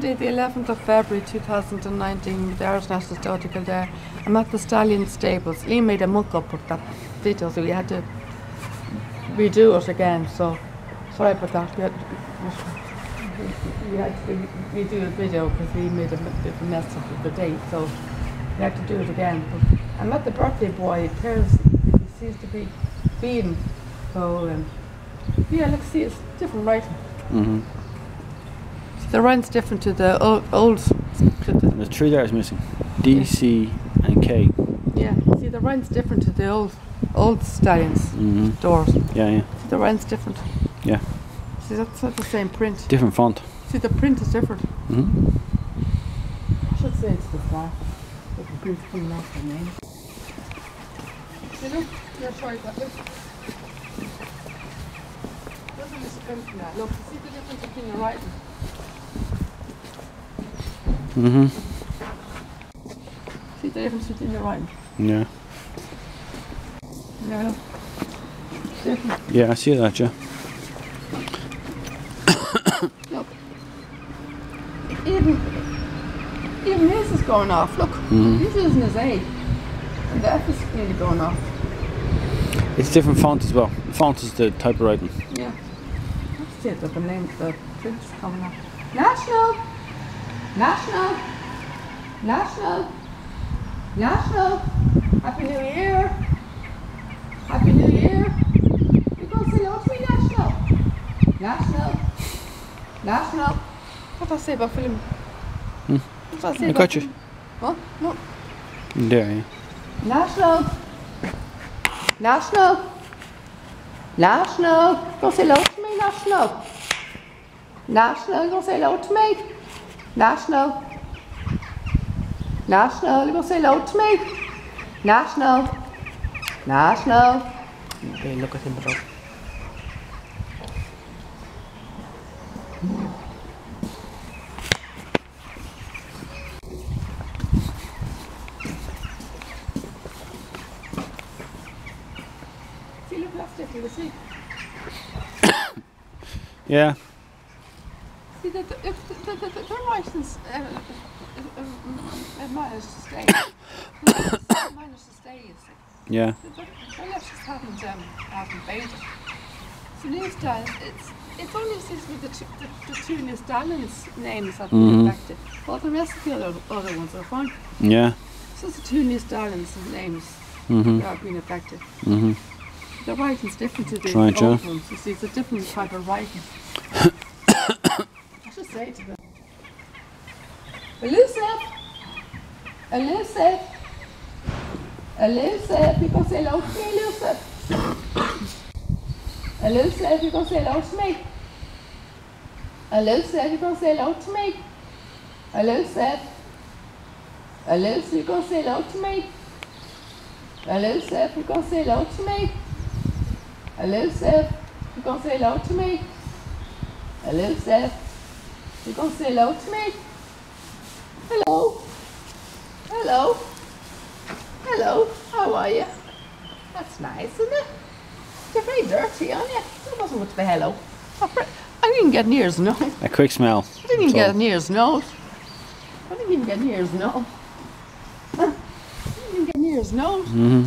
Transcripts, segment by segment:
Monday, the 11th of February 2019, with the Irish National Stallion Kildare. I'm at the Stallion Stables. Liam made a muck up of that video, so we had to redo it again. So sorry about that. We had to redo the video because we made a bit of a mess up of the date, so we had to do it again. But I'm at the birthday boy. He seems to be feeding. So yeah, let's see, it's different writing. The writing's different to the old. The 3 there is missing. D, C, and K. Yeah, see, the writing's different to the old Stallions doors. Yeah. See, the writing's different. Yeah. See, that's not the same print. Different font. See, the print is different. I should say it's the flat. But the print's coming off the name. You know, you're sorry about this. Look at this print now. Look, see the difference between the writing. See the difference between the writing? Yeah. Yeah, look. Different. Yeah, I see that, yeah. Look. Even his is going off, look. He's using his A. And the F is nearly going off. It's different font as well. The font is the type of writing. Yeah. That's it, but the name, the print's coming up. National! National! National! National! Happy New Year! Happy New Year! You gonna say hello to me, National? National! National! What did I say about film? What did I say I about got you. film? What? No. There, yeah. National! National! National! Go say hello to me, National! National, you gonna say hello to me? National! National, you gonna say hello to me? National! National! Okay, look at him, bro. See, look, that's different, you see? Yeah. See, the writings managed to stay. Managed to stay, you see. Yeah. The elections haven't faded. So new stallions, it's only seems to be the two new stallions names have been affected. All the rest of the other ones are fine. Yeah. So it's the two new stallions names that have been affected. The writing's different to the old ones. You see, it's a different type of writing. I should say to them. Elusive! Elusive! Elusive! You can say hello to me, Elusive! Elusive, you can say hello to me! Elusive, you can say hello to me! Elusive! Elusive, you can say hello to me! Elusive, you can say hello to me! Elusive, you can say hello to me! Elusive, you can say hello to me! Hello! Hello! Hello, how are you? That's nice, isn't it? You're very dirty, aren't you? That wasn't much of a hello. I didn't get near his nose. A quick smell. I didn't even get near his nose. I didn't even get near his nose. I didn't even get near his nose.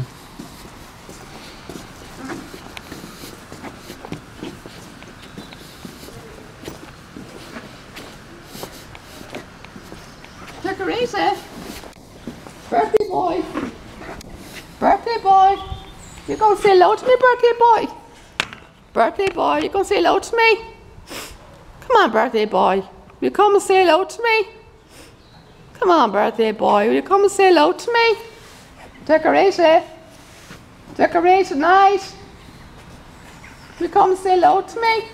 Decorator. Birthday boy. Birthday boy. You gonna say hello to me, birthday boy? Birthday boy, you gonna say hello to me? Come on, birthday boy. Will you come and say hello to me? Come on, birthday boy. Will you come and say hello to me? Decorator. Decorator night. Will you come and say hello to me?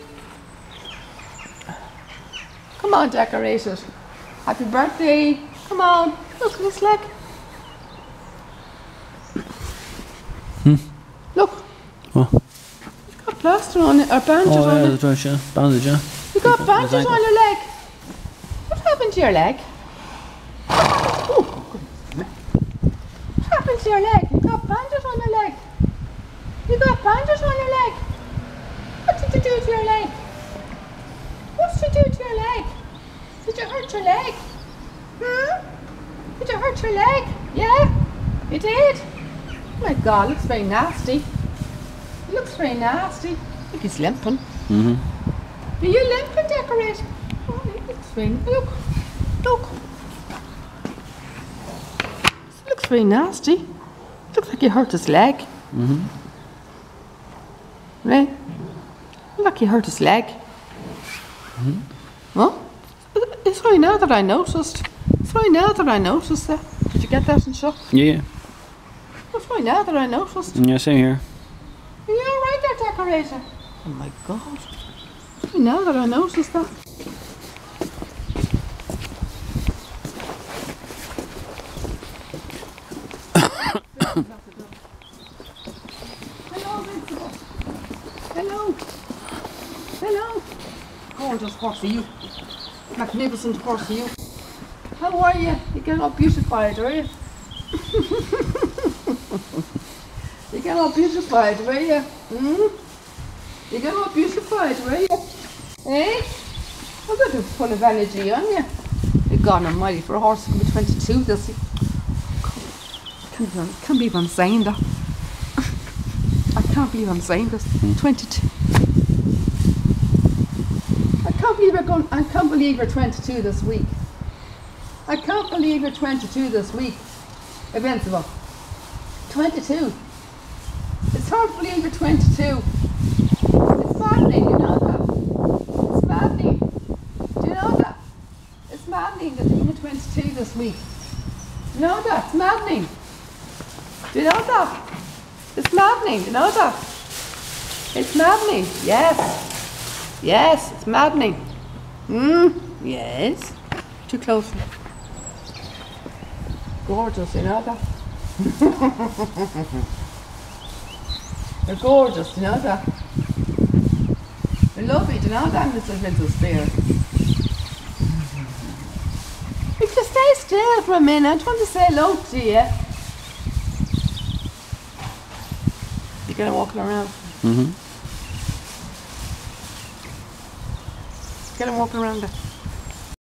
Come on, decorator. Happy birthday. Come on. Look at his leg. Look. What? He's got plaster on it, or bandage on it. That's right, yeah. Bandage, yeah. You got bandage on your leg. What happened to your leg? Oh, what happened to your leg? You got bandage on your leg. You got bandage on your leg. What did you do to your leg? What did you do to your leg? Did you hurt your leg? Did you hurt your leg? Yeah? You did? Oh my God, looks very nasty. It looks very nasty. I think he's limping. Are you limping, Decorate? Oh, he looks very... Look. Look. This looks very nasty. Looks like he hurt his leg. Right? Look like he hurt his leg. Well, it's funny now that I noticed. It's funny now that I noticed that. Did you get that in shock? Yeah. It's funny now that I noticed. Yeah, same here. Are you alright there, Decorator? Oh my God. It's funny now that I noticed that. Hello, Vincent. Hello. Hello. Gorgeous horse are you. Magnificent horse are you. How are you? You're getting all beautified, are you? You're getting all beautified, are you? You're getting all beautified, are you? Eh? I'm going to full of energy on you. You're God almighty, for a horse to be 22 this year. I can't believe I'm saying that. I can't believe I'm saying this. 22. I can't believe you're 22 this week. I can't believe you're 22 this week. Invincible. 22. It's hard to believe you're 22. It's maddening, you know that. It's maddening. Do you know that? It's maddening that you're 22 this week. You know that? It's maddening. Do you know that? It's maddening. Do you know that? It's maddening. Yes. Yes, it's maddening. Yes. Too close. Gorgeous, you know that? They're gorgeous, you know that? They're lovely, do you know that, Mr. Vincent Spear? You can stay still for a minute. I just want to say hello to you. You're going to walk around? Get him walking around there.